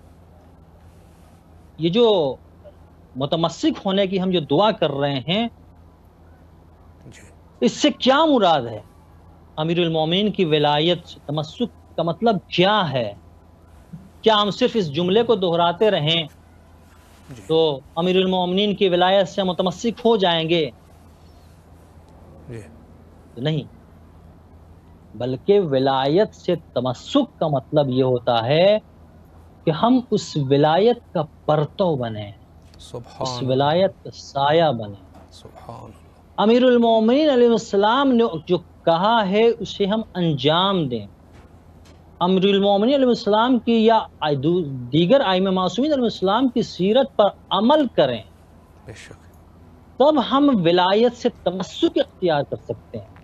یہ جو متمسک ہونے کی ہم جو دعا کر رہے ہیں، جی اس سے کیا مراد ہے؟ امیر المومنین کی ولایت سے تمسک کا مطلب کیا ہے؟ کیا ہم صرف اس جملے کو دہراتے رہیں تو امیر المومنین کی ولایت سے متمسک ہو جائیں گے؟ جی نہیں، بلکہ ولایت سے تمسک کا مطلب یہ ہوتا ہے کہ ہم اس ولایت کا پرتو بنیں، سبحان اس ولایت کا سایہ بنیں۔ سبحان اللہ، امیر المومنین علیہ السلام نے جو کہا ہے اسے ہم انجام دیں، امیر المومنین علیہ السلام کی یا دیگر ائمہ معصومین علیہ السلام کی سیرت پر عمل کریں، بے شک تب ہم ولایت سے تمسک اختیار کر سکتے ہیں۔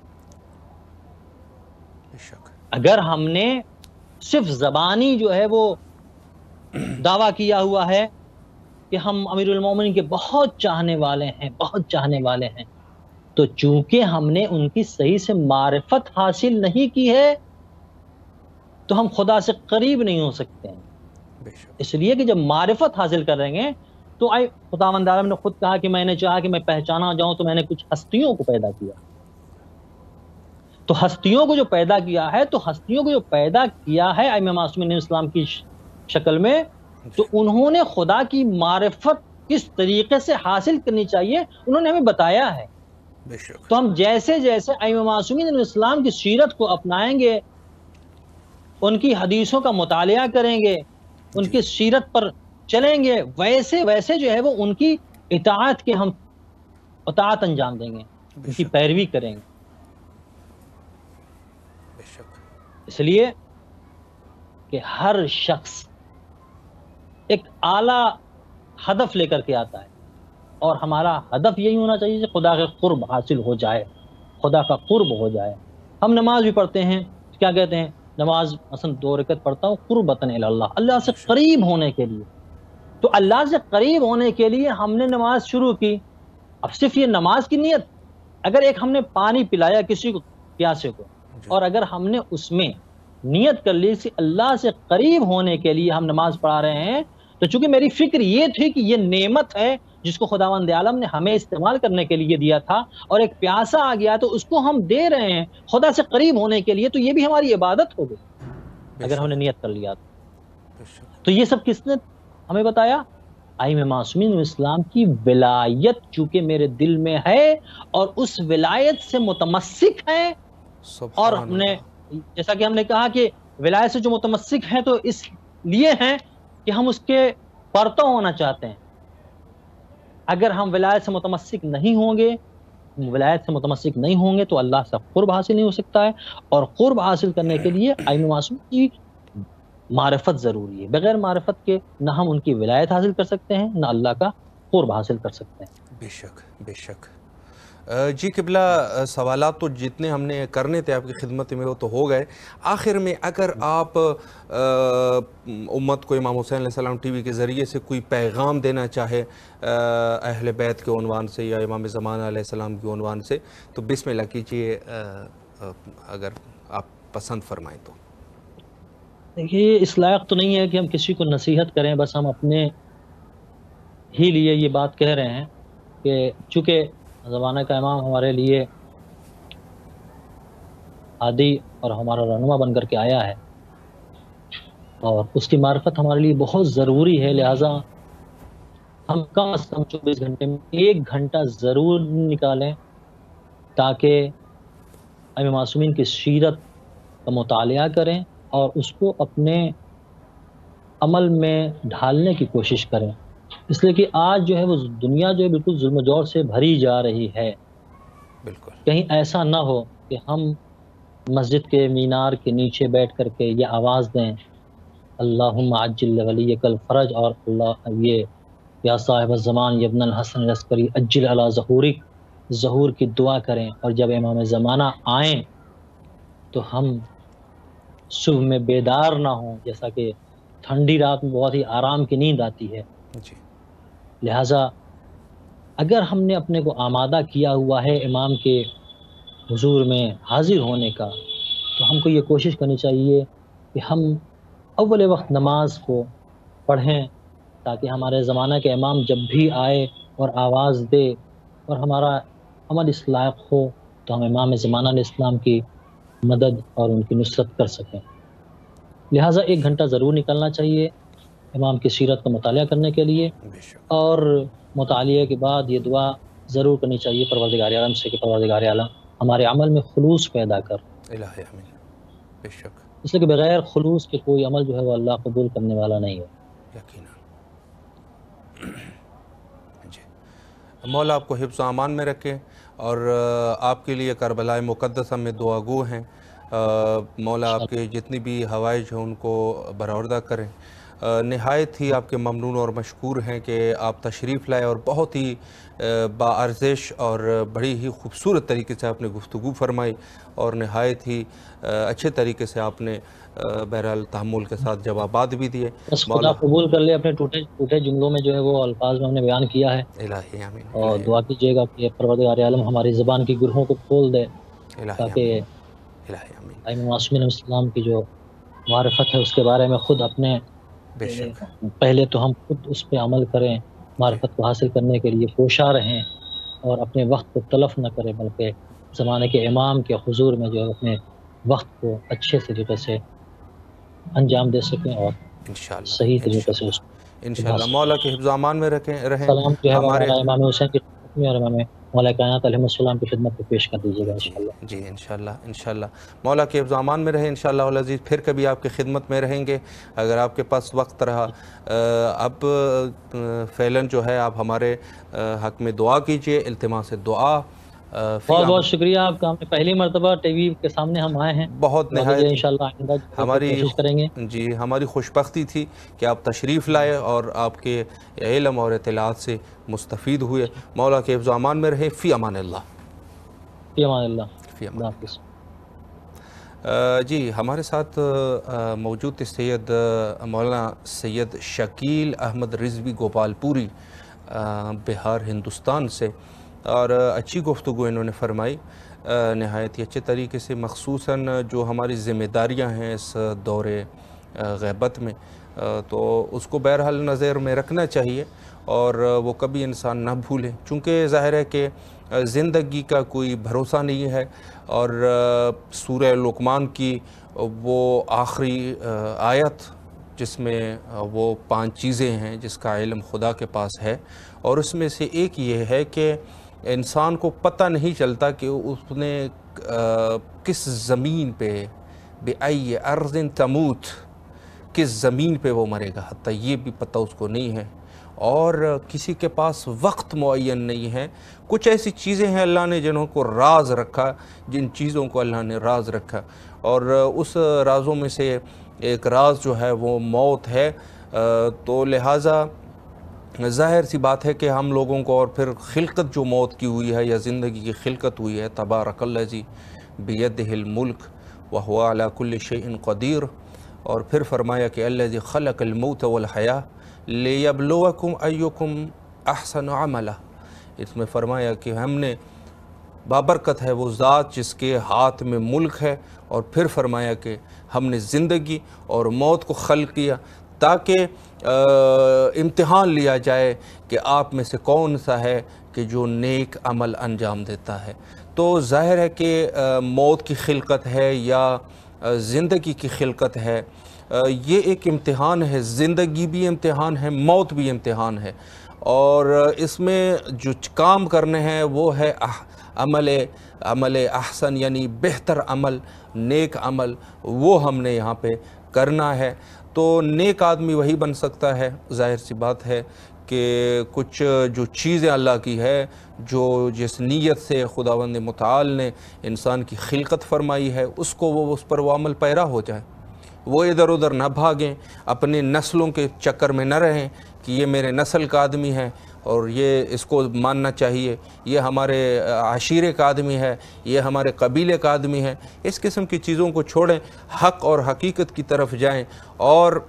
بے شک اگر ہم نے صرف زبانی جو ہے وہ دعویٰ کیا ہوا ہے کہ ہم امیر المومنین کے بہت چاہنے والے ہیں، بہت چاہنے والے ہیں، تو چونکہ ہم نے ان کی صحیح سے معرفت حاصل نہیں کی ہے تو ہم خدا سے قریب نہیں ہو سکتے ہیں۔ بے شک اس لیے کہ جب معرفت حاصل کریں گے تو آئے خداوند عالم نے خود کہا کہ میں نے چاہا کہ میں پہچانا جاؤں تو میں نے کچھ ہستیوں کو پیدا کیا، تو ہستیوں کو جو پیدا کیا ہے تو ہستیوں کو جو پیدا کیا ہے ائمہ معصومین اسلام کی شکل میں، تو انہوں نے خدا کی معرفت کس طریقے سے حاصل کرنی چاہیے انہوں نے ہمیں بتایا ہے۔ بے شک تو ہم جیسے جیسے ائمہ معصومین اسلام کی سیرت کو اپنائیں گے، ان کی حدیثوں کا مطالعہ کریں گے، ان کی سیرت پر چلیں گے، ویسے ویسے جو ہے وہ ان کی اطاعت کے ہم اطاعت انجام دیں گے، ان کی پیروی کریں گے۔ بے شک اس لیے کہ ہر شخص ایک اعلیٰ ہدف لے کر کے آتا ہے، اور ہمارا ہدف یہی ہونا چاہیے کہ خدا کا قرب حاصل ہو جائے، خدا کا قرب ہو جائے۔ ہم نماز بھی پڑھتے ہیں، کیا کہتے ہیں؟ نماز مثلا دو رکعت پڑھتا ہوں قربتاً الی اللہ، اللہ سے قریب ہونے کے لیے۔ تو اللہ سے قریب ہونے کے لیے ہم نے نماز شروع کی، اب صرف یہ نماز کی نیت اگر ایک ہم نے پانی پلایا کسی کو پیاسے کو اور اگر ہم نے اس میں نیت کر لی کہ اللہ سے قریب ہونے کے لیے ہم نماز پڑھا رہے ہیں، تو چونکہ میری فکر یہ تھی کہ یہ نعمت ہے جس کو خداوند عالم نے ہمیں استعمال کرنے کے لیے دیا تھا، اور ایک پیاسا آ گیا تو اس کو ہم دے رہے ہیں خدا سے قریب ہونے کے لیے، تو یہ بھی ہماری عبادت ہو گئی اگر ہم نے نیت کر لیا تو تو یہ سب کس نے ہمیں بتایا؟ ائمہ معصومین اسلام کی ولایت چونکہ میرے دل میں ہے اور اس ولایت سے متمسک ہے، اور ہم نے جیسا کہ ہم نے کہا کہ ولایت سے جو متمسک ہیں تو اس لیے ہیں کہ ہم اس کے پرتو ہونا چاہتے ہیں۔ اگر ہم ولایت سے متمسک نہیں ہوں گے ولایت سے متمسک نہیں ہوں گے تو اللہ سے قرب حاصل نہیں ہو سکتا ہے، اور قرب حاصل کرنے کے لیے ائمہ معصومین کی معرفت ضروری ہے۔ بغیر معرفت کے نہ ہم ان کی ولایت حاصل کر سکتے ہیں نہ اللہ کا قرب حاصل کر سکتے ہیں۔ بے شک بے شک۔ جی قبلہ، سوالات تو جتنے ہم نے کرنے تھے آپ کی خدمت میں وہ تو ہو گئے۔ آخر میں اگر آپ امت کو امام حسین علیہ السلام ٹی وی کے ذریعے سے کوئی پیغام دینا چاہے اہل بیت کے عنوان سے یا امام زمانہ علیہ السلام کے عنوان سے، تو بسم اللہ کیجئے اگر آپ پسند فرمائیں تو۔ دیکھیے اس لائق تو نہیں ہے کہ ہم کسی کو نصیحت کریں، بس ہم اپنے ہی لیے یہ بات کہہ رہے ہیں کہ چونکہ زمانہ کا امام ہمارے لیے ہادی اور ہمارا رہنما بن کر کے آیا ہے اور اس کی معرفت ہمارے لیے بہت ضروری ہے، لہٰذا ہم کم از کم چوبیس گھنٹے میں ایک گھنٹہ ضرور نکالیں تاکہ ائمہ معصومین کی سیرت کا مطالعہ کریں اور اس کو اپنے عمل میں ڈھالنے کی کوشش کریں، اس لیے کہ آج جو ہے وہ دنیا جو ہے بالکل ظلم و جور سے بھری جا رہی ہے۔ بالکل کہیں ایسا نہ ہو کہ ہم مسجد کے مینار کے نیچے بیٹھ کر کے یہ آواز دیں اللہم عجل لولیک الفرج، اور اللہ یہ یا صاحب الزمان ابن الحسن العسکری عجل علی ظہورک، ظہور کی دعا کریں، اور جب امام زمانہ آئیں تو ہم صبح میں بیدار نہ ہوں، جیسا کہ ٹھنڈی رات میں بہت ہی آرام کی نیند آتی ہے۔ جی لہٰذا اگر ہم نے اپنے کو آمادہ کیا ہوا ہے امام کے حضور میں حاضر ہونے کا، تو ہم کو یہ کوشش کرنی چاہیے کہ ہم اول وقت نماز کو پڑھیں تاکہ ہمارے زمانہ کے امام جب بھی آئے اور آواز دے اور ہمارا عمل اس لائق ہو تو ہم امام زمانہ علیہ السلام کی مدد اور ان کی نصرت کر سکیں۔ لہٰذا ایک گھنٹہ ضرور نکلنا چاہیے امام کی سیرت کا مطالعہ کرنے کے لیے، اور مطالعے کے بعد یہ دعا ضرور کرنی چاہیے پروردگار عالم سے کہ پروردگار عالم ہمارے عمل میں خلوص پیدا کر۔ الہی آمین۔ بے شک۔ اس لیے کہ بغیر خلوص کے کوئی عمل جو ہے وہ اللہ قبول کرنے والا نہیں ہے۔ یقیناً۔ جی مولا آپ کو حفظ و امان میں رکھیں، اور آپ کے لیے کربلائے مقدسہ میں دعا گو ہیں، مولا آپ کے جتنی بھی حوائج ہیں ان کو برآوردہ کریں۔ نہایت ہی آپ کے ممنون اور مشکور ہیں کہ آپ تشریف لائے اور بہت ہی باارزش اور بڑی ہی خوبصورت طریقے سے آپ نے گفتگو فرمائی، اور نہایت ہی اچھے طریقے سے آپ نے بہرحال تحمل کے ساتھ جوابات بھی دیے۔ بس خدا قبول کر لے، اپنے ٹوٹے ٹوٹے جملوں میں جو ہے وہ الفاظ میں ہم نے بیان کیا ہے، الہی آمین۔ اور دعا کیجیے گا کہ پروردگار عالم ہماری زبان کی گرہوں کو کھول دے تاکہ ائمہ معصومین علیہ السلام کی جو معرفت ہے اس کے بارے میں خود اپنے پہلے تو ہم خود اس پہ عمل کریں، معرفت کو حاصل کرنے کے لیے کوشاں رہیں اور اپنے وقت کو تلف نہ کریں، بلکہ زمانے کے امام کے حضور میں جو ہے اپنے وقت کو اچھے طریقے سے انجام دے سکیں اور صحیح طریقے سے اس کو انشاءاللہ مولا کے حفظ و امان میں رکھیں رہیں۔ سلام جو ہے ہمارے امام حسین کی خدمت میں اور امام مولا کائنات علیہ السلام کی خدمت میں پیش کر دیجیے گا انشاءاللہ۔ جی انشاءاللہ انشاءاللہ مولا کے حفظ و امان میں رہیں انشاءاللہ العزیز۔ پھر کبھی آپ کی خدمت میں رہیں گے اگر آپ کے پاس وقت رہا۔ اب فعلاً جو ہے آپ ہمارے حق میں دعا کیجئے، التماس دعا۔ بہت بہت شکریہ آپ کا، ہمیں پہلی مرتبہ ٹی وی کے سامنے ہم آئے ہیں، بہت نہایت انشاءاللہ آئندہ ہماری کوشش کریں گے۔ جی ہماری خوش بختی تھی کہ آپ تشریف لائے اور آپ کے علم اور اطلاعات سے مستفید ہوئے۔ مولا کے حفظ و امان میں رہے۔ فی امان اللہ۔ فی امان اللہ۔ فی امان اللہ۔ جی ہمارے ساتھ موجود تھے سید مولانا سید شکیل احمد رضوی گوپال پوری، بہار ہندوستان سے۔ اور اچھی گفتگو انہوں نے فرمائی نہایت ہی اچھے طریقے سے، مخصوصاً جو ہماری ذمہ داریاں ہیں اس دور غیبت میں، تو اس کو بہرحال نظر میں رکھنا چاہیے اور وہ کبھی انسان نہ بھولے، چونکہ ظاہر ہے کہ زندگی کا کوئی بھروسہ نہیں ہے، اور سورہ لقمان کی وہ آخری آیت جس میں وہ پانچ چیزیں ہیں جس کا علم خدا کے پاس ہے، اور اس میں سے ایک یہ ہے کہ انسان کو پتہ نہیں چلتا کہ اس نے کس زمین پہ بِأَيِّ أَرْضٍ تَمُوتُ، کس زمین پہ وہ مرے گا، حتیٰ یہ بھی پتہ اس کو نہیں ہے، اور کسی کے پاس وقت معین نہیں ہے۔ کچھ ایسی چیزیں ہیں اللہ نے جنہوں کو راز رکھا، جن چیزوں کو اللہ نے راز رکھا، اور اس رازوں میں سے ایک راز جو ہے وہ موت ہے۔ تو لہٰذا ظاہر سی بات ہے کہ ہم لوگوں کو، اور پھر خلقت جو موت کی ہوئی ہے یا زندگی کی خلقت ہوئی ہے، تبارک الذی بیدہ الملک وہو علی کل شیء قدیر، اور پھر فرمایا کہ الذی خلق الموت والحیاۃ لیبلوکم ایکم احسن عملا۔ اس میں فرمایا کہ ہم نے، بابرکت ہے وہ ذات جس کے ہاتھ میں ملک ہے، اور پھر فرمایا کہ ہم نے زندگی اور موت کو خلق کیا تاکہ امتحان لیا جائے کہ آپ میں سے کون سا ہے کہ جو نیک عمل انجام دیتا ہے۔ تو ظاہر ہے کہ موت کی خلقت ہے یا زندگی کی خلقت ہے، یہ ایک امتحان ہے، زندگی بھی امتحان ہے، موت بھی امتحان ہے، اور اس میں جو کام کرنے ہیں وہ ہے عمل عمل احسن، یعنی بہتر عمل، نیک عمل، وہ ہم نے یہاں پہ کرنا ہے۔ تو نیک آدمی وہی بن سکتا ہے، ظاہر سی بات ہے کہ کچھ جو چیزیں اللہ کی ہے، جو جس نیت سے خداوند متعال نے انسان کی خلقت فرمائی ہے، اس کو وہ اس پر وہ عمل پیرا ہو جائے، وہ ادھر ادھر نہ بھاگیں، اپنے نسلوں کے چکر میں نہ رہیں کہ یہ میرے نسل کا آدمی ہے اور یہ اس کو ماننا چاہیے، یہ ہمارے عشیرے کا آدمی ہے، یہ ہمارے قبیلے کا آدمی ہے۔ اس قسم کی چیزوں کو چھوڑیں، حق اور حقیقت کی طرف جائیں، اور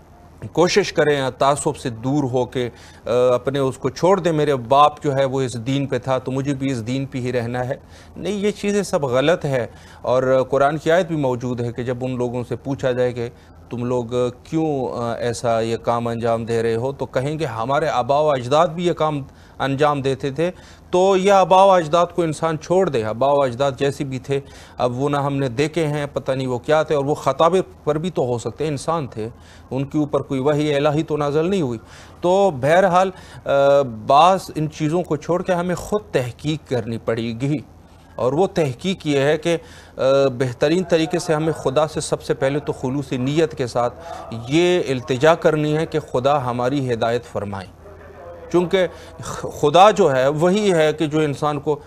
کوشش کریں تعصب سے دور ہو کے اپنے اس کو چھوڑ دیں۔ میرے باپ جو ہے وہ اس دین پہ تھا تو مجھے بھی اس دین پہ ہی رہنا ہے، نہیں، یہ چیزیں سب غلط ہے۔ اور قرآن کی آیت بھی موجود ہے کہ جب ان لوگوں سے پوچھا جائے کہ تم لوگ کیوں ایسا یہ کام انجام دے رہے ہو، تو کہیں گے ہمارے آباء و اجداد بھی یہ کام انجام دیتے تھے، تو یہ آباء و اجداد کو انسان چھوڑ دے، آباء و اجداد جیسے بھی تھے، اب وہ نہ ہم نے دیکھے ہیں، پتہ نہیں وہ کیا تھے، اور وہ خطا پر بھی تو ہو سکتے انسان تھے، ان کے اوپر کوئی وحی الہی تو نازل نہیں ہوئی۔ تو بہرحال بعض ان چیزوں کو چھوڑ کے ہمیں خود تحقیق کرنی پڑے گی، اور وہ تحقیق یہ ہے کہ بہترین طریقے سے ہمیں خدا سے سب سے پہلے تو خلوص نیت کے ساتھ یہ التجا کرنی ہے کہ خدا ہماری ہدایت فرمائیں، چونکہ خدا جو ہے وہی ہے کہ جو انسان کو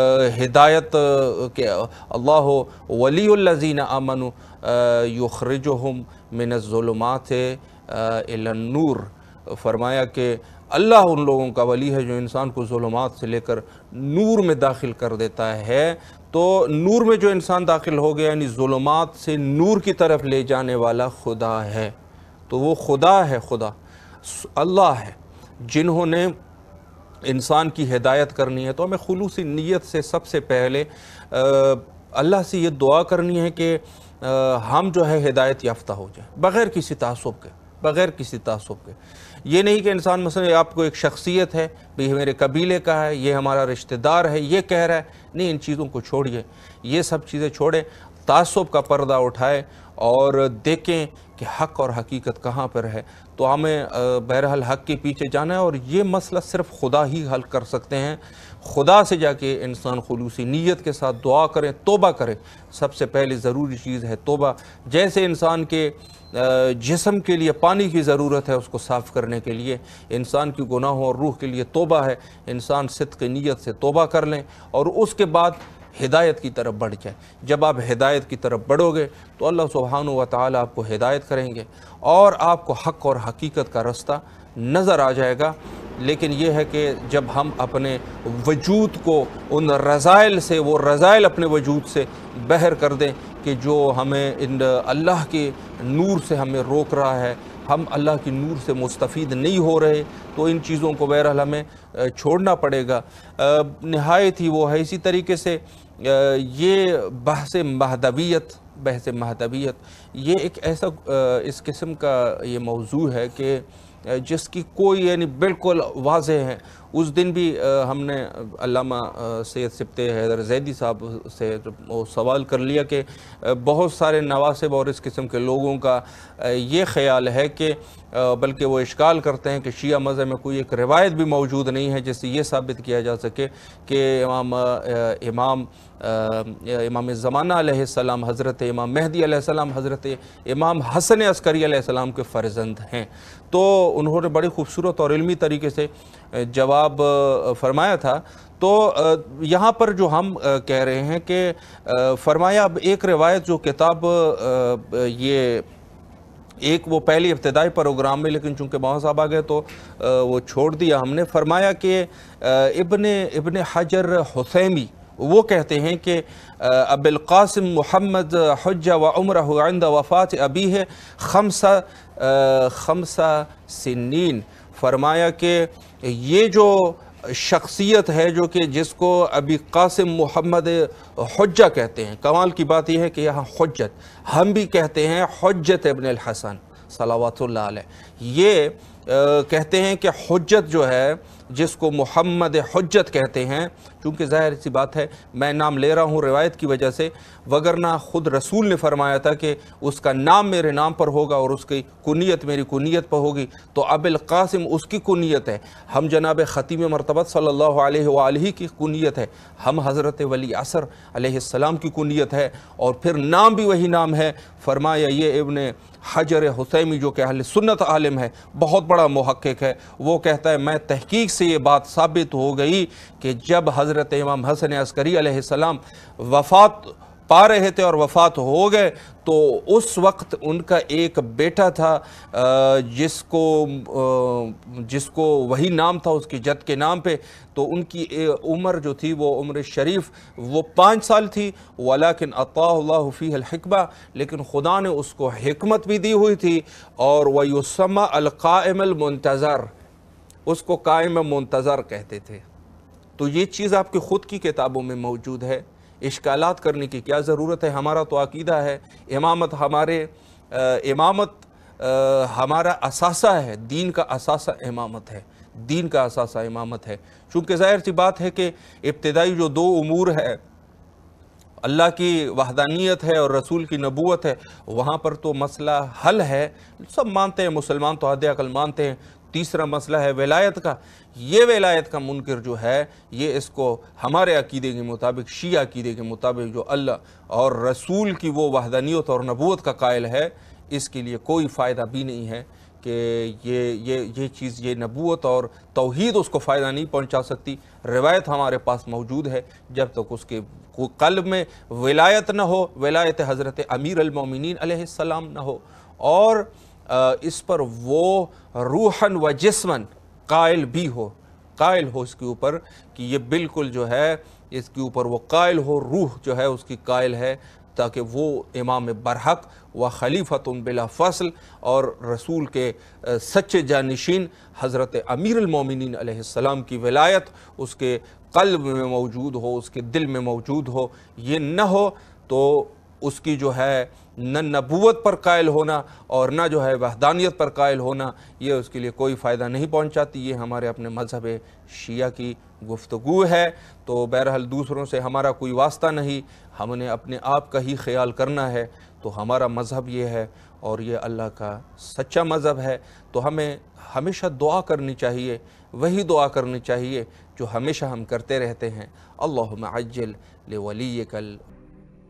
ہدایت کہ اللہ ولی الذین آمنوا یخرجہم من الظلمات الی النور، فرمایا کہ اللہ ان لوگوں کا ولی ہے جو انسان کو ظلمات سے لے کر نور میں داخل کر دیتا ہے۔ تو نور میں جو انسان داخل ہو گیا، یعنی ظلمات سے نور کی طرف لے جانے والا خدا ہے، تو وہ خدا ہے، خدا اللہ ہے جنہوں نے انسان کی ہدایت کرنی ہے۔ تو ہمیں خلوصی نیت سے سب سے پہلے اللہ سے یہ دعا کرنی ہے کہ ہم جو ہے ہدایت یافتہ ہو جائیں، بغیر کسی تعصب کے، بغیر کسی تعصب کے۔ یہ نہیں کہ انسان مثلا آپ کو ایک شخصیت ہے، بھی میرے قبیلے کا ہے، یہ ہمارا رشتہ دار ہے، یہ کہہ رہا ہے، نہیں، ان چیزوں کو چھوڑیے، یہ سب چیزیں چھوڑیں، تعصب کا پردہ اٹھائے اور دیکھیں کہ حق اور حقیقت کہاں پر ہے۔ تو ہمیں بہرحال حق کے پیچھے جانا ہے، اور یہ مسئلہ صرف خدا ہی حل کر سکتے ہیں۔ خدا سے جا کے انسان خلوصی نیت کے ساتھ دعا کریں، توبہ کریں، سب سے پہلے ضروری چیز ہے توبہ۔ جیسے انسان کے جسم کے لیے پانی کی ضرورت ہے اس کو صاف کرنے کے لیے، انسان کی گناہوں اور روح کے لیے توبہ ہے، انسان صدق نیت سے توبہ کر لیں اور اس کے بعد ہدایت کی طرف بڑھ جائیں۔ جب آپ ہدایت کی طرف بڑھو گے تو اللہ سبحانہ و تعالیٰ آپ کو ہدایت کریں گے اور آپ کو حق اور حقیقت کا رستہ نظر آ جائے گا۔ لیکن یہ ہے کہ جب ہم اپنے وجود کو ان رذائل سے، وہ رذائل اپنے وجود سے باہر کر دیں کہ جو ہمیں ان اللہ کے نور سے ہمیں روک رہا ہے، ہم اللہ کی نور سے مستفید نہیں ہو رہے تو ان چیزوں کو بہرحال ہمیں چھوڑنا پڑے گا۔ نہایت ہی وہ ہے اسی طریقے سے یہ بحث مہدویت بحث مہدویت یہ ایک ایسا اس قسم کا یہ موضوع ہے کہ جس کی کوئی یعنی بالکل واضح ہے۔ اس دن بھی ہم نے علامہ سید سبط حیدر زیدی صاحب سے سوال کر لیا کہ بہت سارے نواسب اور اس قسم کے لوگوں کا یہ خیال ہے کہ بلکہ وہ اشکال کرتے ہیں کہ شیعہ مذہب میں کوئی ایک روایت بھی موجود نہیں ہے جس سے یہ ثابت کیا جا سکے کہ امام امام امام زمانہ علیہ السلام حضرت امام مہدی علیہ السلام حضرت امام حسن عسکری علیہ السلام کے فرزند ہیں۔ تو انہوں نے بڑی خوبصورت اور علمی طریقے سے جواب فرمایا تھا۔ تو یہاں پر جو ہم کہہ رہے ہیں کہ فرمایا اب ایک روایت جو کتاب یہ ایک وہ پہلی ابتدائی پروگرام میں لیکن چونکہ مولانا صاحب آ گئے تو وہ چھوڑ دیا ہم نے۔ فرمایا کہ ابن ابن حجر حثیمی وہ کہتے ہیں کہ ابو القاسم محمد حج و عمرہ عند وفات ابیہ خمسہ خمسہ سنین۔ فرمایا کہ یہ جو شخصیت ہے جو کہ جس کو ابی قاسم محمد حجہ کہتے ہیں، کمال کی بات یہ ہے کہ یہاں حجت ہم بھی کہتے ہیں حجت ابن الحسن صلوات اللہ علیہ، یہ کہتے ہیں کہ حجت جو ہے جس کو محمد حجت کہتے ہیں، چونکہ ظاہر سی بات ہے میں نام لے رہا ہوں روایت کی وجہ سے، وگرنہ خود رسول نے فرمایا تھا کہ اس کا نام میرے نام پر ہوگا اور اس کی کنیت میری کنیت پر ہوگی، تو ابو القاسم اس کی کنیت ہے، ہم جناب ختیم مرتبت صلی اللہ علیہ وآلہ کی کنیت ہے، ہم حضرت ولی عصر علیہ السلام کی کنیت ہے اور پھر نام بھی وہی نام ہے۔ فرمایا یہ ابن حجر حثیمی جو کہ اہل سنت عالم ہے، بہت بڑا محقق ہے، وہ کہتا ہے میں تحقیق سے یہ بات ثابت ہو گئی کہ جب حضرت امام حسن عسکری علیہ السلام وفات پا رہے تھے اور وفات ہو گئے تو اس وقت ان کا ایک بیٹا تھا جس کو جس کو وہی نام تھا اس کی جد کے نام پہ، تو ان کی عمر جو تھی وہ عمر شریف وہ پانچ سال تھی، ولیکن عطاہ اللہ فیہ الحکمہ، لیکن خدا نے اس کو حکمت بھی دی ہوئی تھی، اور ویسمى القائم المنتظر، اس کو قائم منتظر کہتے تھے۔ تو یہ چیز آپ کی خود کی کتابوں میں موجود ہے، اشکالات کرنے کی کیا ضرورت ہے؟ ہمارا تو عقیدہ ہے، امامت ہمارے امامت ہمارا اثاثہ ہے، دین کا اثاثہ امامت ہے، دین کا اثاثہ امامت ہے۔ چونکہ ظاہر سی بات ہے کہ ابتدائی جو دو امور ہے، اللہ کی وحدانیت ہے اور رسول کی نبوت ہے، وہاں پر تو مسئلہ حل ہے، سب مانتے ہیں، مسلمان تو حد عقل مانتے ہیں۔ تیسرا مسئلہ ہے ولایت کا، یہ ولایت کا منکر جو ہے یہ اس کو ہمارے عقیدے کے مطابق، شیعہ عقیدے کے مطابق جو اللہ اور رسول کی وہ وحدانیت اور نبوت کا قائل ہے، اس کے لیے کوئی فائدہ بھی نہیں ہے کہ یہ یہ یہ چیز یہ نبوت اور توحید اس کو فائدہ نہیں پہنچا سکتی۔ روایت ہمارے پاس موجود ہے، جب تک اس کے قلب میں ولایت نہ ہو، ولایت حضرت امیر المومنین علیہ السلام نہ ہو، اور اس پر وہ روحاً و جسماً قائل بھی ہو، قائل ہو اس کے اوپر کہ یہ بالکل جو ہے اس کے اوپر وہ قائل ہو، روح جو ہے اس کی قائل ہے، تاکہ وہ امام برحق و خلیفۃ بلا فصل اور رسول کے سچے جانشین حضرت امیر المومنین علیہ السلام کی ولایت اس کے قلب میں موجود ہو، اس کے دل میں موجود ہو۔ یہ نہ ہو تو اس کی جو ہے نہ نبوت پر قائل ہونا اور نہ جو ہے وحدانیت پر قائل ہونا، یہ اس کے لیے کوئی فائدہ نہیں پہنچاتی۔ یہ ہمارے اپنے مذہب شیعہ کی گفتگو ہے، تو بہرحال دوسروں سے ہمارا کوئی واسطہ نہیں، ہم نے اپنے آپ کا ہی خیال کرنا ہے۔ تو ہمارا مذہب یہ ہے اور یہ اللہ کا سچا مذہب ہے، تو ہمیں ہمیشہ دعا کرنی چاہیے، وہی دعا کرنی چاہیے جو ہمیشہ ہم کرتے رہتے ہیں، اللہم عجل لولیک ال